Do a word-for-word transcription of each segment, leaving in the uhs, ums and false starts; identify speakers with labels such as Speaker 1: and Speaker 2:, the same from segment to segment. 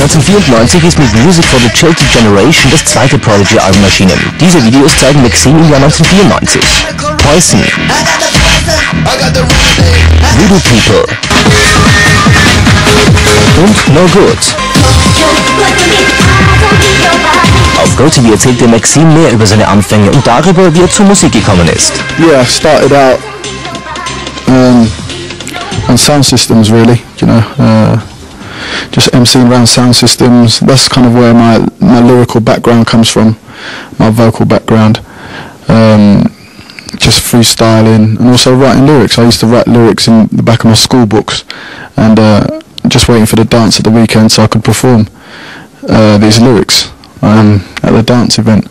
Speaker 1: neunzehnhundertvierundneunzig ist mit Music for the Jilted Generation das zweite Prodigy-Album erschienen. Diese Videos zeigen Maxim im Jahr neunzehnhundertvierundneunzig. Poison, Voodoo People und No Good. Auf GoTV erzählte Maxim mehr über seine Anfänge und darüber, wie er zur Musik gekommen ist.
Speaker 2: Yeah, I started out um, on sound systems, really, you know, uh, just emceeing around sound systems. That's kind of where my, my lyrical background comes from, my vocal background. Um, just freestyling and also writing lyrics. I used to write lyrics in the back of my school books and uh, just waiting for the dance at the weekend so I could perform uh, these lyrics um, at the dance event.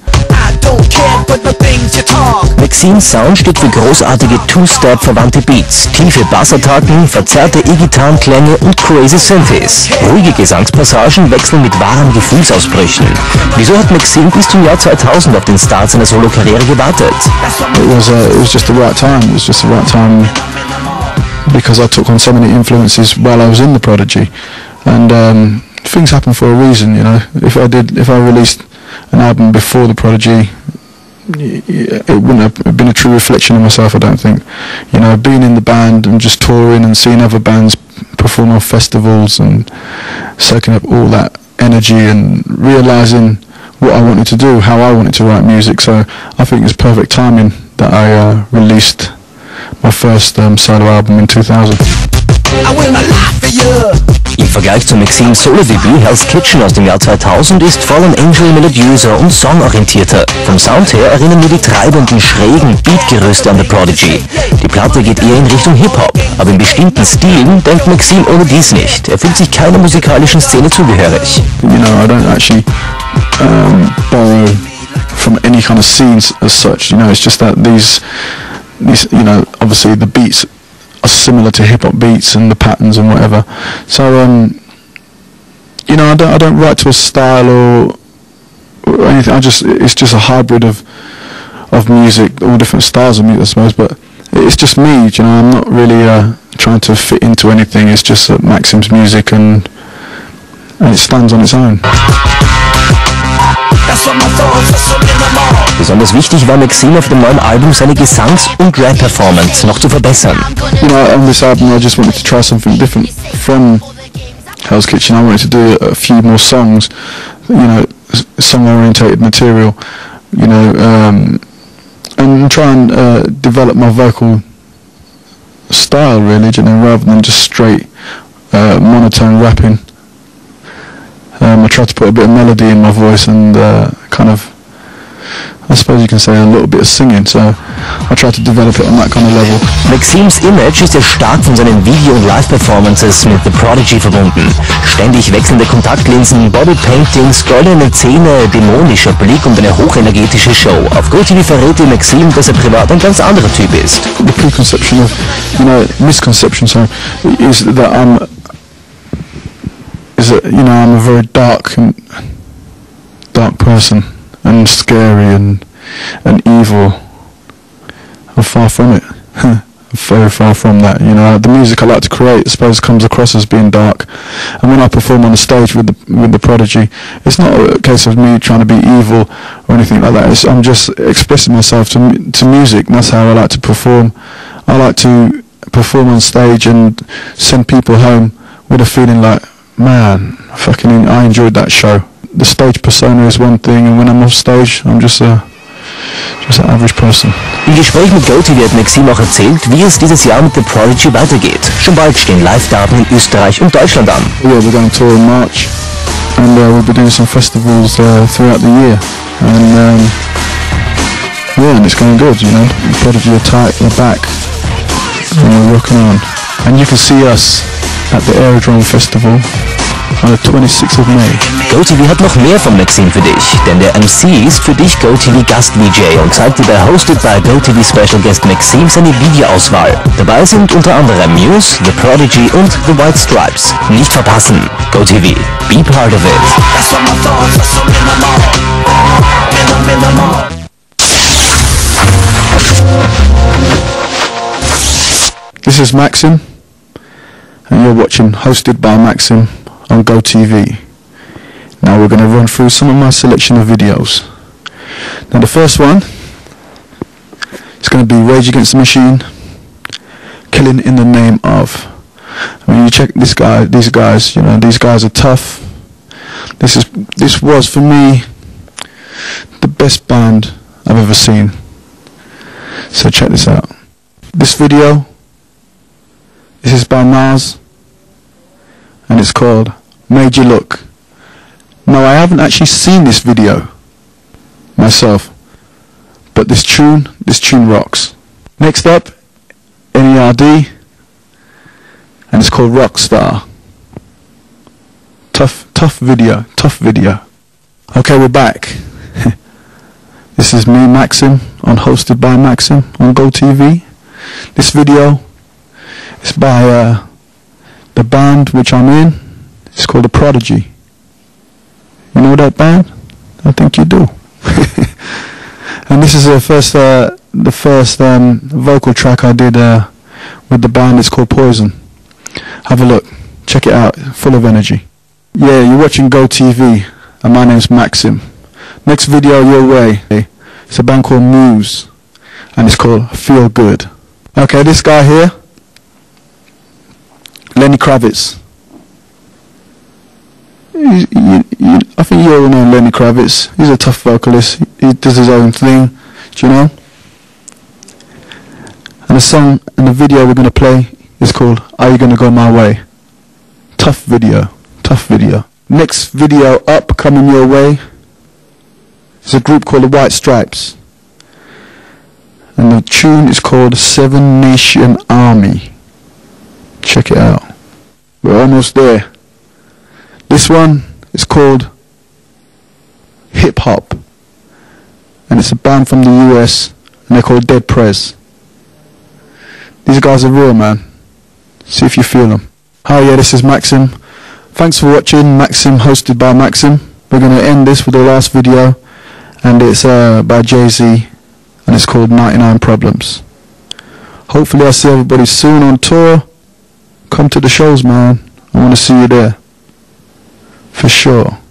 Speaker 1: Maxims Sound steht für großartige Two-Step-verwandte Beats, tiefe Bassattacken, verzerrte E-Gitarrenklänge und crazy Synthes. Ruhige Gesangspassagen wechseln mit wahren Gefühlsausbrüchen. Wieso hat Maxim bis zum Jahr zweitausend auf den Start seiner Solo-Karriere gewartet?
Speaker 2: It was, uh, it was just the right time. It was just the right time because I took on so many influences while I was in the Prodigy, and um, things happen for a reason, you know. If I did, if I released an album before the Prodigy, it wouldn't have been a true reflection of myself, I don't think. You know, being in the band and just touring and seeing other bands perform on festivals and soaking up all that energy and realising what I wanted to do, how I wanted to write music. So I think it's perfect timing that I uh, released my first um, solo album in two thousand.
Speaker 1: Im Vergleich zu Maxims Solo-Debüt Hell's Kitchen aus dem Jahr zweitausend ist Fallen Angel melodiöser und songorientierter. Vom Sound her erinnern mir die treibenden, schrägen Beatgerüste an The Prodigy. Die Platte geht eher in Richtung Hip-Hop, aber in bestimmten Stilen denkt Maxim ohne dies nicht. Er fühlt sich keiner musikalischen Szene zugehörig.
Speaker 2: You know, I don't actually um, borrow from any kind of scenes as such. You know, it's just that these, these, you know, obviously the beats are similar to hip-hop beats and the patterns and whatever. So, um, you know, I don't, I don't write to a style or, or anything. I just, it's just a hybrid of, of music, all different styles of music, I suppose. But it's just me, you know. I'm not really uh, trying to fit into anything. It's just uh, Maxim's music, and and it stands on its own.
Speaker 1: Besonders wichtig war Maxim auf dem neuen Album seine Gesangs- und Rap-Performance noch zu verbessern.
Speaker 2: You know, on this album I just wanted to try something different from Hell's Kitchen. I wanted to do a few more songs, you know, song-orientated material, you know, um, and try and uh, develop my vocal style, really, you know, rather than just straight uh, monotone rapping. Um, I tried to put a bit of melody in my voice and uh, kind of, I suppose you can say, a little bit of singing, so I tried to develop it on that kind of level.
Speaker 1: Maxims Image ist ja stark von seinen Video- und Live-Performances mit The Prodigy verbunden. Ständig wechselnde Kontaktlinsen, Bodypaintings, goldene Zähne, dämonischer Blick und eine hochenergetische Show. Auf GoTV verrät die Maxim, dass er privat ein ganz anderer Typ ist.
Speaker 2: The preconception of, you know, misconception, sorry, is that I'm is that, you know, I'm a very dark and dark person and scary and and evil. I'm far from it. I'm very far from that. You know, the music I like to create, I suppose, comes across as being dark. And when I perform on the stage with the with the Prodigy, it's not a case of me trying to be evil or anything like that. It's, I'm just expressing myself to to music. And that's how I like to perform. I like to perform on stage and send people home with a feeling like, man, fucking, I enjoyed that show. The stage persona is one thing, and when I'm off stage, I'm just a just an average person.
Speaker 1: Im Gespräch mit GoTV hat Maxim auch erzählt, wie es dieses Jahr mit The Prodigy weitergeht. Schon bald stehen Live-Daten in Österreich und Deutschland an.
Speaker 2: Yeah, we're going to tour in March, and uh, we'll be doing some festivals uh, throughout the year, and um, yeah, and it's going good. You know, The Prodigy are tight, we're back, and we're rocking on. And you can see us at the Aerodrome Festival on the twenty-sixth of May.
Speaker 1: GoTV hat noch mehr von Maxim für dich, denn der M C ist für dich GoTV Gast-V J und zeigt dir bei Hosted by GoTV Special Guest Maxim seine Videoauswahl. Dabei sind unter anderem Muse, The Prodigy und The White Stripes. Nicht verpassen. GoTV. Be part of it.
Speaker 2: This is Maxim, and you're watching Hosted by Maxim on GoTV. Now we're going to run through some of my selection of videos. Now the first one is going to be Rage Against the Machine, Killing in the Name Of. I mean, you check this guy, these guys, you know, these guys are tough. This is, this was for me the best band I've ever seen. So check this out. This video, this is by Mars, and it's called Made You Look. Now I haven't actually seen this video myself, but this tune, this tune rocks. Next up, N E R D, and it's called Rockstar. Tough, tough video, tough video. Okay, we're back. This is me, Maxim, on Hosted by Maxim on GoTV. This video is by uh, the band which I'm in. It's called The Prodigy. You know that band? I think you do. And this is the first, uh, the first um, vocal track I did uh, with the band. It's called Poison. Have a look. Check it out. Full of energy. Yeah, you're watching GoTV, and my name's Maxim. Next video your way. It's a band called Muse, and it's called Feel Good. Okay, this guy here, Lenny Kravitz. You, you, you, I think you all know Lenny Kravitz. He's a tough vocalist. He, he does his own thing, do you know? And the song and the video we're going to play is called Are You Gonna Go My Way? Tough video, tough video. Next video up, coming your way, is a group called the White Stripes. And the tune is called Seven Nation Army. Check it out. We're almost there. This one is called Hip Hop, and it's a band from the U S, and they're called Dead Prez. These guys are real, man. See if you feel them. Hi, yeah, this is Maxim. Thanks for watching Maxim, hosted by Maxim. We're going to end this with the last video, and it's uh, by Jay-Z, and it's called ninety-nine Problems. Hopefully I'll see everybody soon on tour. Come to the shows, man. I want to see you there. For sure.